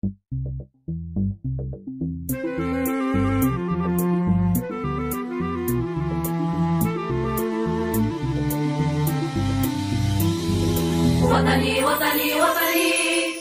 وطني وطني وطني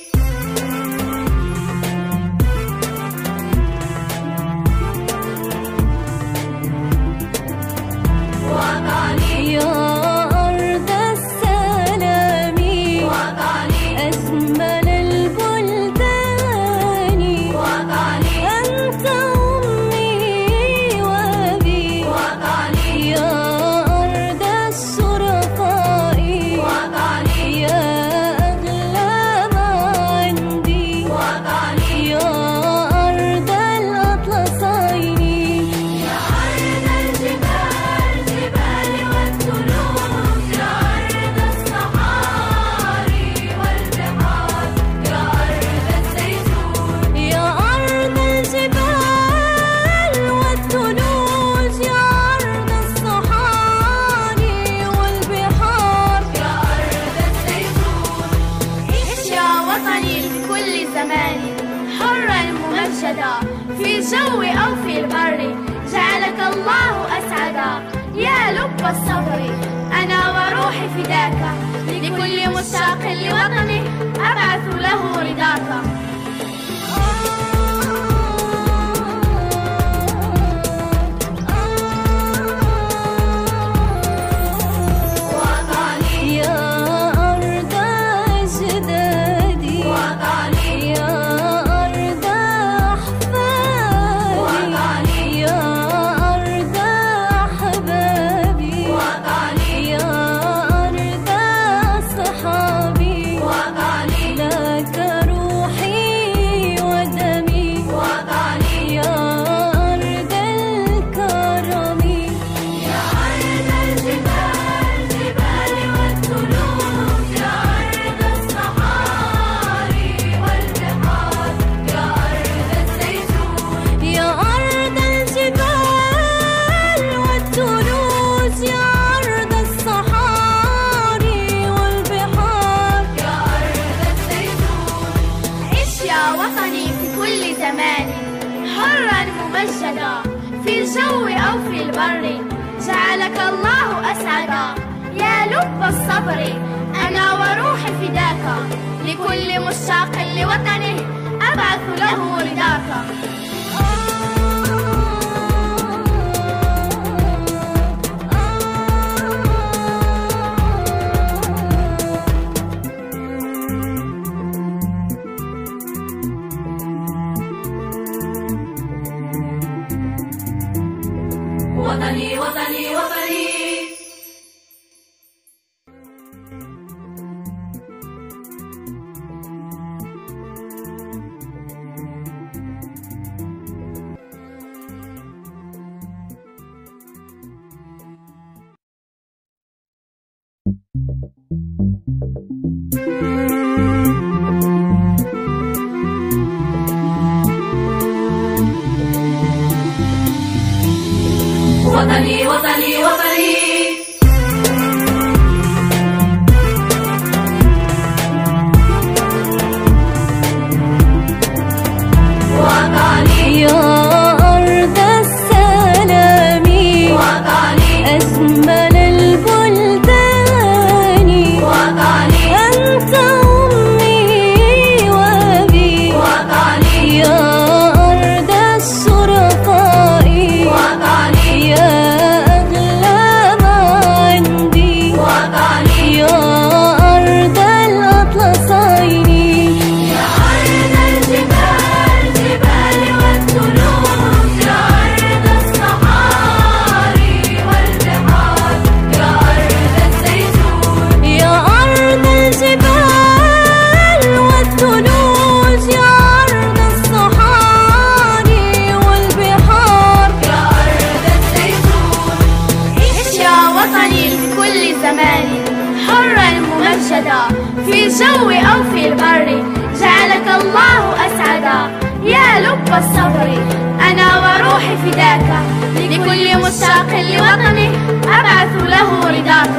وطني يا أرض السلام وطني أجمل البلدان وطني أنت أمي وأبي وطني يا أرض الشرفاء وطني يا أغلى ما عندي وطني يا أرض الأطلسين يا أرض الجبال جبال والثلوج يا أرض الصحاري والبحار يا أرض الزيتون يا أرض الجبال والثلوج يا أرض الصحاري والبحار يا أرض الزيتون عش يا وطني في كل زمان حرا ممجدا في الجو أو في البر جعلك الله أسعدا يا لب الصبر أنا وروحي فداك لكل مشتاق لوطنه أبعث له رضاك وطني يا أرض أجدادي وطني يا أرض أحفادي وطني يا أرض أحبابي وطني يا أرض أصحابي وطني لك روحي ودمي وطني يا أرض الكرم يا أرض الجبال جبال والثلوج يا أرض الصحاري والبحار يا أرض الزيتون يا أرض الجبال والثلوج يا أرض الصحاري والبحار يا أرض الزيتون عش يا وطني في كل زمان حرا ممجدا في الجو أو في البر جعلك الله أسعدا يا لب الصبر أنا وروحي فداك لكل مشتاق لوطنه أبعث له رضاك وطني وطني وطني وطني وطني وطني وطني يا أرض السلام وطني أجمل البلدان وطني أنت أمي وأبي وطني يا أرض الشرفاء وطني يا أغلى ما عندي وطني يا أرض الأطلسين يا أرض الجبال جبال والثلوج يا أرض الصحاري والبحار يا أرض الزيتون يا أرض الجبال والثلوج يا أرض الصحاري والبحار يا أرض الزيتون عش يا وطني في كل زمان حرا ممجدا في الجو أو في البر جعلك الله أسعدا يا لب الصبر أنا وروحي فداك لكل مشتاق لوطنه أبعث له رضاك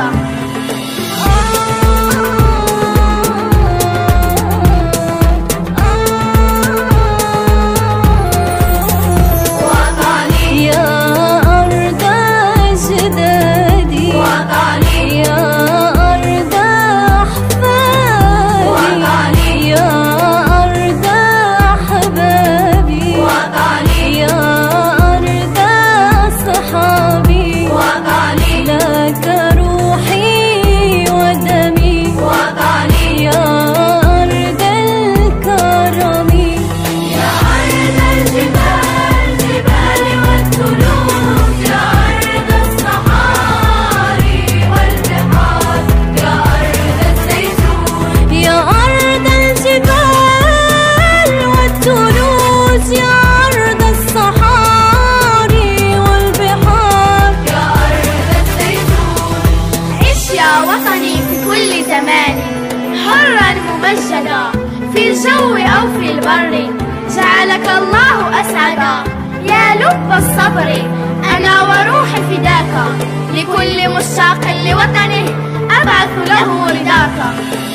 أو في البر جعلك الله أسعدا يا لب الصبر أنا وروحي فداك لكل مشتاق لوطنه أبعث له رضاك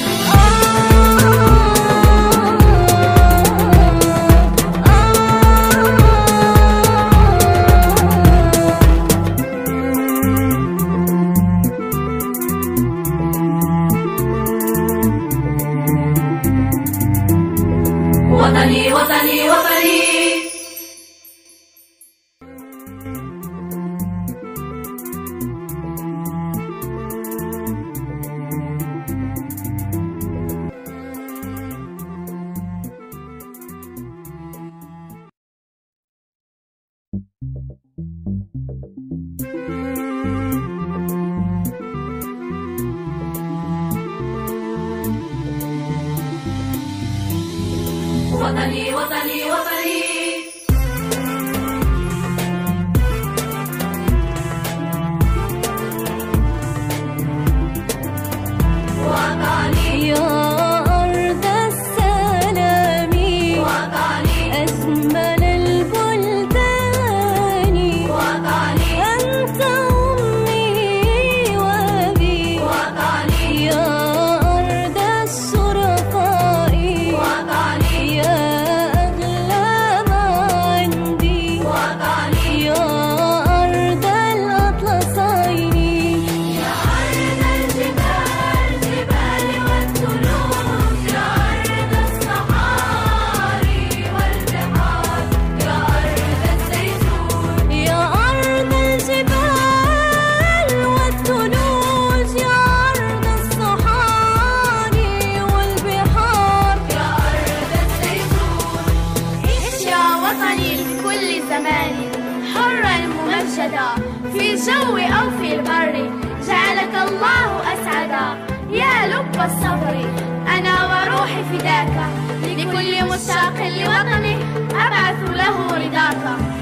وطني وطني وطني وطني وطني وطني وطني يا أرض السلام وطني أجمل البلدان وطني أنت أمي وأبي وطني يا أرض الشرفاء وطني يا أغلى ما عندي وطني يا أرض الأطلسين يا أرض الجبال جبال والثلوج يا أرض الصحاري والبحار يا أرض الزيتون يا أرض الجبال والثلوج يا أرض الصحاري والبحار يا أرض الزيتون عش يا وطني في كل زمان حرا ممجدا في الجو أو في البر جعلك الله أسعدا يا لب الصبر أنا وروحي فداك لكل مشتاق لوطنه أبعث له رضاك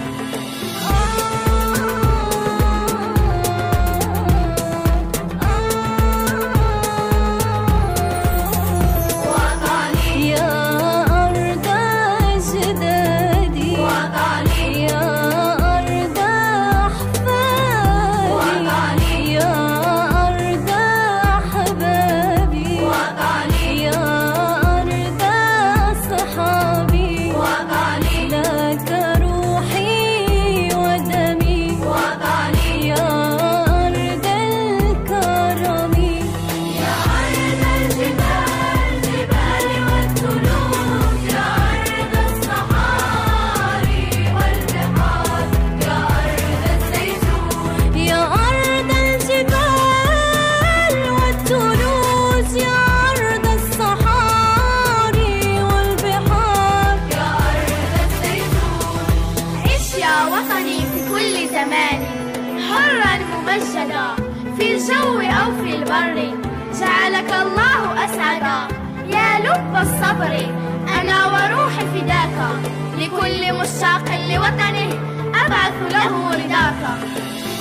وطني يا أرض أجدادي وطني يا أرض أحفادي وطني يا أرض أحبابي وطني يا أرض أصحابي وطني لك روحي ودمي وطني يا أرض الكرم يا أرض الجبال جبال والثلوج يا أرض الصحاري والبحار يا أرض الزيتون يا أرض الجبال والثلوج يا أرض الصحاري والبحار يا أرض الزيتون عش يا وطني في كل زمان حرا ممجدا في الجو أو في البر جعلك الله أسعدا يا لب الصبر أنا وروحي فداك لكل مشتاق لوطنه أبعث له رضاك